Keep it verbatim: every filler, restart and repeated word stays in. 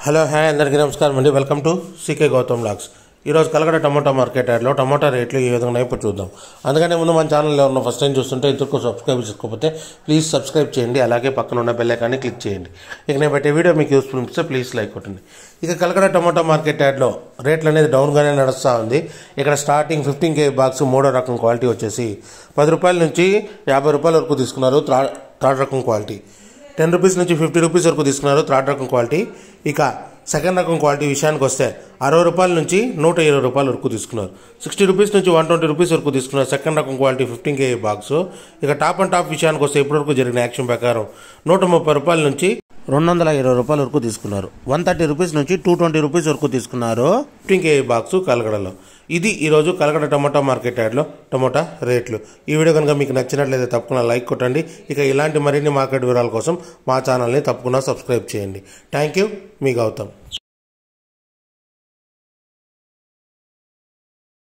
Hello hi అందరికీ నమస్కారం అండి. Welcome to CK Gautam blogs. ఈరోజు కలకడ టమాటా మార్కెట్ యార్డ్లో టమాటా రేట్లు ఏ విధంగా ఇప్పుడు చూద్దాం. అందుకనే ముందు మన ఛానల్లో ఉన్న ఫస్ట్ టైం చూస్తుంటే ఇంతకు సబ్స్క్రైబ్ చేసుకోకపోతే ప్లీజ్ సబ్స్క్రైబ్ చేయండి. అలాగే పక్కన ఉన్న బెల్ ఐకాన్ని క్లిక్ చేయండి. ఇక నేను పెట్టే వీడియో మీకు యూస్ఫుల్ అనిపిస్తే ప్లీజ్ లైక్ కొట్టండి. ఇక కలకడ టమాటా మార్కెట్ యార్డ్లో రేట్లు అనేది డౌన్గానే నడుస్తూ ఉంది. ఇక్కడ స్టార్టింగ్ ఫిఫ్టీన్ కే బాక్స్ మూడో రకం క్వాలిటీ వచ్చేసి పది రూపాయల నుంచి యాభై రూపాయల వరకు తీసుకున్నారు. త్రా థర్డ్ రకం క్వాలిటీ టెన్ రూపీస్ నుంచి ఫిఫ్టీ రూపీస్ వరకు తీసుకున్నారు థర్డ్ రకం క్వాలిటీ. ఇక సెకండ్ రకం క్వాలిటీ విషయానికి వస్తే అరవై రూపాయల నుంచి నూట ఇరవై రూపాయల వరకు తీసుకున్నారు. సిక్స్టీ రూపీస్ నుంచి వన్ ట్వంటీ రూపీస్ వరకు తీసుకున్నారు సెకండ్ రకం క్వాలిటీ ఫిఫ్టీన్ కే బాక్స్. ఇక టాప్ అండ్ టాప్ విషయానికి వస్తే ఇప్పటివరకు జరిగిన యాక్షన్ ప్రకారం నూట ముప్పై రూపాయల నుంచి రెండు వందల ఇరవై రూపాయల వరకు తీసుకున్నారు. వన్ థర్టీ రూపీస్ నుంచి టూ ట్వంటీ రూపీస్ వరకు తీసుకున్నారు ఫిఫ్టీన్ కే బాక్స్ కలకడలో. ఇది ఈరోజు కలకడ టమాటా మార్కెట్ యార్డ్లో టమాటా రేట్లు. ఈ వీడియో కనుక మీకు నచ్చినట్లయితే తప్పకుండా లైక్ కొట్టండి. ఇక ఇలాంటి మరిన్ని మార్కెట్ వివరాల కోసం మా ఛానల్ని తప్పకుండా సబ్స్క్రైబ్ చేయండి. థ్యాంక్ యూ, మీ గౌతమ్.